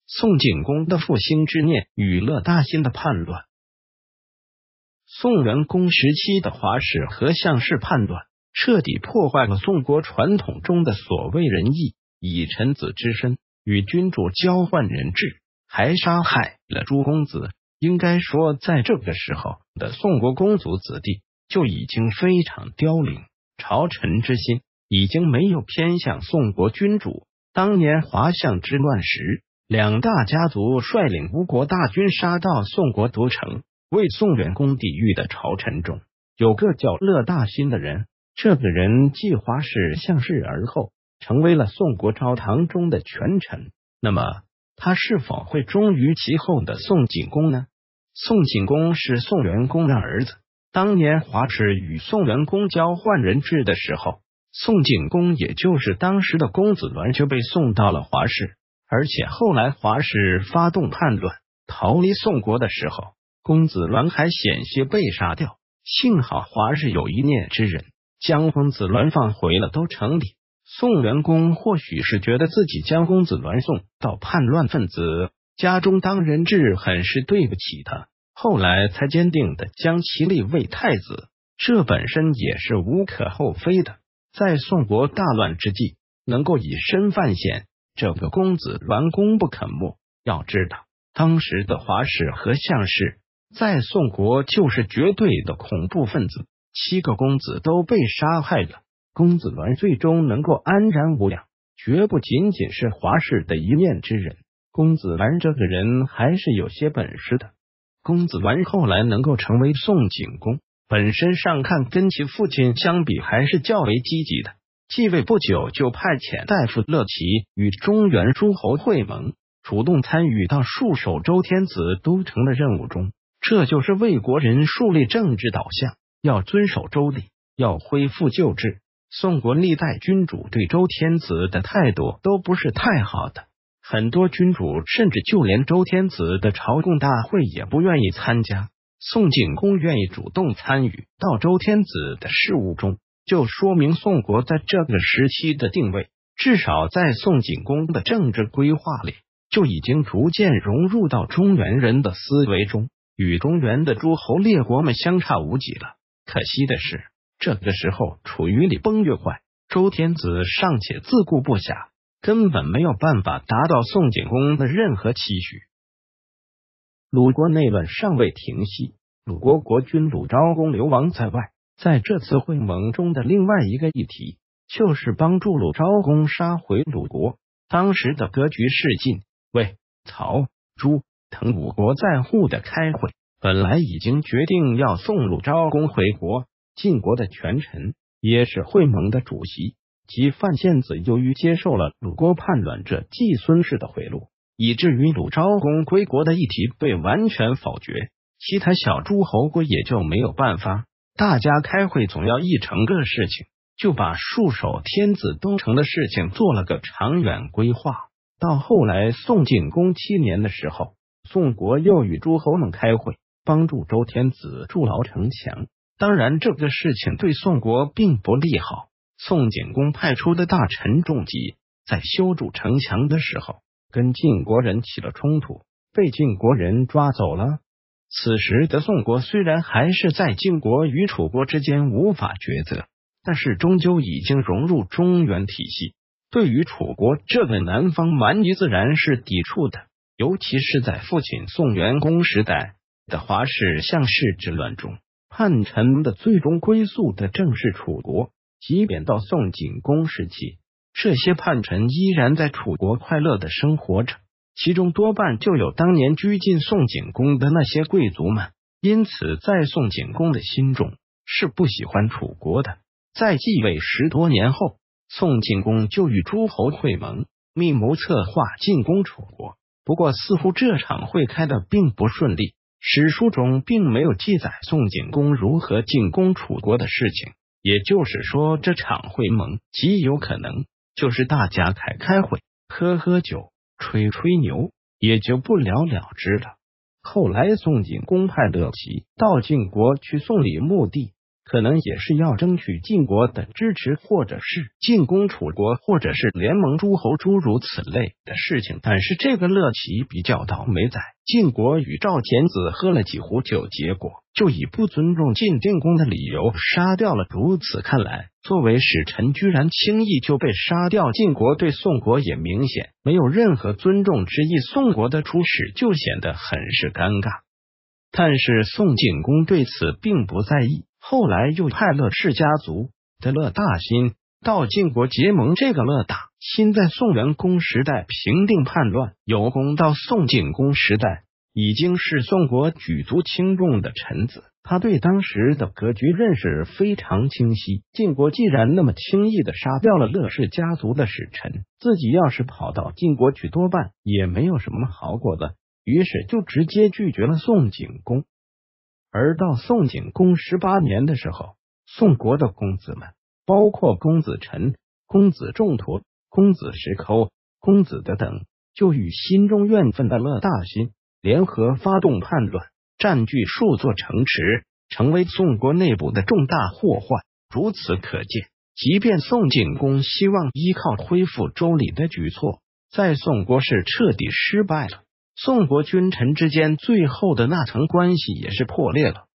宋景公的复兴之念与乐大新的叛乱。宋元公时期的华氏和项氏叛乱，彻底破坏了宋国传统中的所谓仁义，以臣子之身与君主交换人质，还杀害了诸公子。应该说，在这个时候的宋国公族子弟就已经非常凋零，朝臣之心已经没有偏向宋国君主。当年华项之乱时，两大家族率领吴国大军杀到宋国都城，为宋元公抵御的朝臣中，有个叫乐大新的人。这个人继华氏、项氏而后，成为了宋国朝堂中的权臣。那么他是否会忠于其后的宋景公呢？宋景公是宋元公的儿子。当年华氏与宋元公交换人质的时候，宋景公也就是当时的公子鸾就被送到了华氏，而且后来华氏发动叛乱逃离宋国的时候，公子鸾还险些被杀掉。幸好华氏有一念之人，将公子鸾放回了都城里。宋元公或许是觉得自己将公子鸾送到叛乱分子家中当人质很是对不起他，后来才坚定的将其立为太子，这本身也是无可厚非的。在宋国大乱之际，能够以身犯险，这个公子鸾功不可没。要知道，当时的华氏和项氏在宋国就是绝对的恐怖分子，7个公子都被杀害了。公子鸾最终能够安然无恙，绝不仅仅是华氏的一面之人。公子鸾这个人还是有些本事的。公子鸾后来能够成为宋景公，本身上看跟其父亲相比还是较为积极的。继位不久就派遣大夫乐齐与中原诸侯会盟，主动参与到戍守周天子都城的任务中。这就是为国人树立政治导向，要遵守周礼，要恢复旧制。宋国历代君主对周天子的态度都不是太好的，很多君主甚至就连周天子的朝贡大会也不愿意参加。宋景公愿意主动参与到周天子的事务中，就说明宋国在这个时期的定位，至少在宋景公的政治规划里，就已经逐渐融入到中原人的思维中，与中原的诸侯列国们相差无几了。可惜的是，这个时候处于礼崩乐坏，周天子尚且自顾不暇，根本没有办法达到宋景公的任何期许。鲁国内乱尚未停息，鲁国国君鲁昭公流亡在外。在这次会盟中的另外一个议题，就是帮助鲁昭公杀回鲁国。当时的格局是晋、魏、曹、朱、滕5国在沪的开会，本来已经决定要送鲁昭公回国。晋国的权臣也是会盟的主席及范献子，由于接受了鲁国叛乱者季孙氏的贿赂，以至于鲁昭公归国的议题被完全否决。其他小诸侯国也就没有办法，大家开会总要议成个事情，就把戍守天子都城的事情做了个长远规划。到后来宋景公7年的时候，宋国又与诸侯们开会，帮助周天子筑牢城墙。当然这个事情对宋国并不利好，宋景公派出的大臣仲吉在修筑城墙的时候跟晋国人起了冲突，被晋国人抓走了。此时的宋国虽然还是在晋国与楚国之间无法抉择，但是终究已经融入中原体系，对于楚国这个南方蛮夷自然是抵触的。尤其是在父亲宋元公时代的华氏、项氏之乱中，叛臣的最终归宿的正是楚国。即便到宋景公时期，这些叛臣依然在楚国快乐的生活着，其中多半就有当年拘禁宋景公的那些贵族们。因此在宋景公的心中是不喜欢楚国的。在继位10多年后，宋景公就与诸侯会盟，密谋策划进攻楚国。不过似乎这场会开的并不顺利，史书中并没有记载宋景公如何进攻楚国的事情，也就是说这场会盟极有可能就是大家开会，喝喝酒，吹吹牛，也就不了了之了。后来宋景公派乐齐到晋国去送礼，目的可能也是要争取晋国的支持，或者是进攻楚国，或者是联盟诸侯，诸如此类的事情。但是这个乐齐比较倒霉在，晋国与赵简子喝了几壶酒，结果就以不尊重晋定公的理由杀掉了。如此看来，作为使臣居然轻易就被杀掉，晋国对宋国也明显没有任何尊重之意，宋国的出使就显得很是尴尬。但是宋景公对此并不在意，后来又派乐氏家族的乐大新到晋国结盟。这个乐大新在宋元公时代平定叛乱有功，到宋景公时代已经是宋国举足轻重的臣子，他对当时的格局认识非常清晰。晋国既然那么轻易的杀掉了乐氏家族的使臣，自己要是跑到晋国去，多半也没有什么好果的，于是就直接拒绝了宋景公。而到宋景公18年的时候，宋国的公子们，包括公子陈、公子仲陀、公子石抠、公子德等，就与心中怨愤的乐大新联合发动叛乱，占据数座城池，成为宋国内部的重大祸患。如此可见，即便宋景公希望依靠恢复周礼的举措，在宋国是彻底失败了。宋国君臣之间最后的那层关系也是破裂了。